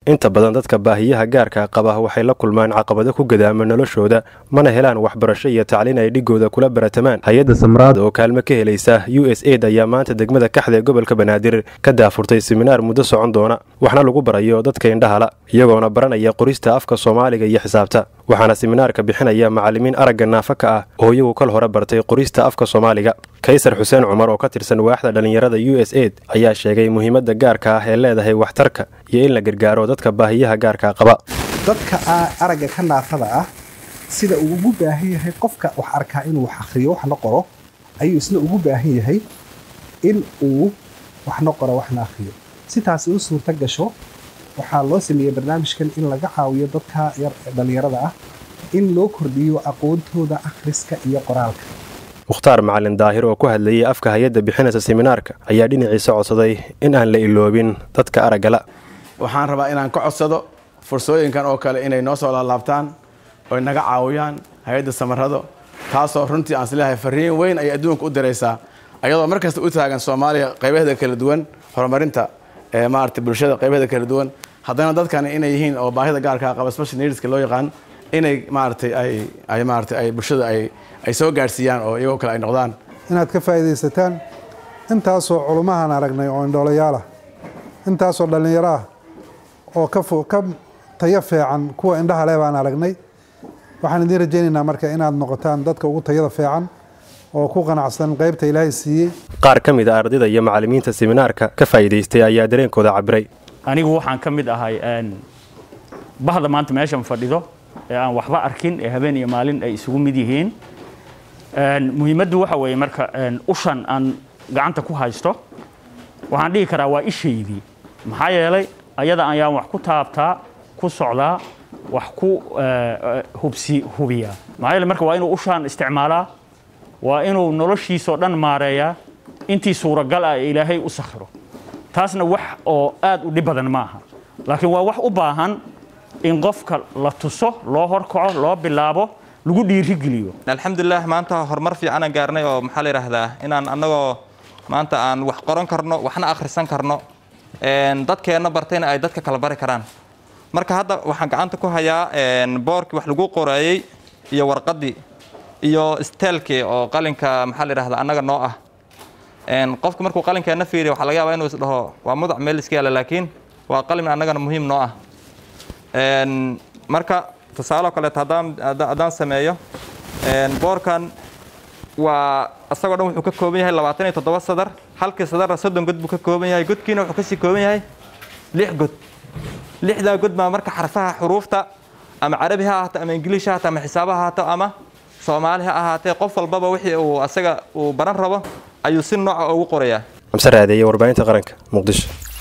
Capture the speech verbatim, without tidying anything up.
inta badan dadka baahiyaha gaarka qaba waxay la kulmaan caqabado ku gadaama noloshooda mana helaan waxbarasho iyo tacliin ay dhigooda kula baratamaan. Hay'adda Samraad oo kaalmo ka helaysa U S A I D ayaa maanta degmada Kaxda ee gobolka Banaadir ka daafurtay seminaar muddo socon doona waxna lagu barayo dadka indhaha la iyagoona baranaya qorista afka Soomaaliga iyo xisaabta. waxaana seminaarka bixinaya macallimiin aragga naafaka ah oo iyagu kal hore bartay qorista afka Soomaaliga. Kaysar Xuseen Cumar oo ka tirsan waaxda dhalinyarada U S A I D ayaa sheegay muhiimadda gaarka ah ee leedahay waxtarka iyo in la gargaaro dadka baahiyaha gaarka qaba. dadka aragga ka naafada ah sida uu ugu baahan yahay qofka wax arkaa inuu wax akhriyo wax la qoro ayuu isna ugu baahan yahay in uu wax la qoro wax la akhriyo si taas uu suurta gasho waxaa loo sameeyay barnaamijkan in laga caawiyo dadka yar dhalinyarada ah in loo kordhiyo aqoontooda akhriska iyo qoraalka. Mukhtaar Macallin Daahir oo ku hadlayay afka hay'adda bixinaysa seminaarka ayaa dhinaciisa codsaday in aan la iloobin dadka aragga la. waxaan rabaa inaan ka codsado fursooyinkan oo kale inay noo soo laabtaan oo naga caawiyaan hay'adda Samarado taasoo runtii aan isleeyahay fariin weyn ay adduunka u diraysaa ayadoo markasta u taagan Soomaaliya qaybaheeda kala duwan horumarinta ee maartay bulshada qaybaheeda kala duwan haddana dadkan inay yihiin oo baahida gaarka qaba special needs loo yaqaan inay maartay ay ay maartay ay bulshada ay ay soo gaarsiiyaan oo iyagoo kale ay noqdaan inaad ka faa'iideysataan intaas oo culumahan aragnay oo indhoolayaal ah intaas oo dhalinyaro ah oo ka ka tayo fiican kuwa indhaha leh baan aragnay waxaan idin rajaynaynaa marka inaad noqotaan dadka ugu tayada fiican oo ku qanacsan qaybta Ilaahay siiyay. qaar ka mid ah ardayda iyo macallimiinta seminaarka ka faa'iideystay ayaa dareenkooda cabiray. anigu waxaan ka mid ahay een bahda maanta meeshan fadhido ee aan waxba arkin ee habeen iyo maalin ay isugu mid yihiin een muhiimaddu waxa weeye marka een ushan aan gacanta ku haysto waxaan dhigi karaa waa ishaydii maxaa yeelay ayada ayaan wax ku taabtaa ku socdaa wax ku hubsi hubiya maxaa yeelay marka waa inuu ushan isticmaalaa waa inuu noloshiisa dhan maareeyaa intii suuragal ah Ilaahay u sakhiro taasna wax oo aad u dhib badan maaha laakiin waa wax u baahan in qofka la tuso loo horkaco loo bilaabo lagu dhiirigeliyo. alxamdulillah maanta horumar fiican aan gaarnay oo maxaa la yiraahdaa inaan anagoo maanta aan wax qoran karno waxna akhrisan karno een dadkeena bartayna ay dadka kala bari karaan marka hadda waxaan gacanta ku hayaa een boorkii wax lagu qoraayay iyo warqadii iyo steelkii oo qalinka maxaa la yiraahdaa anaga noo ah een qofka markuu qalinkeena fiiriyo waxa laga yaabaa inuu is dhaho waa mudac meel iska yaala laakiin waa qalin anagana muhiim noo ah een marka tusaale kale hadaan hadaan sameeyo een boorkan waa asagoo dhan wuxuu ka kooban yahay labaatan iyo toddoba sadar halkii sadar soddon god buu ka kooban yahay godkiina wuxuu ka sii kooban yahay lix god lixda god ma marka xarfaha xuruufta ama carabi ha ahaato ama ingiliish ha ahaato ama xisaab ha ahaato ama Soomaali ha ahaatee qof walbaba wixii uu asaga uu baran rabo ayuu si nooc ah ugu qorayaa. Amsar Raadiye warbaahinta qaranka Muqdisho.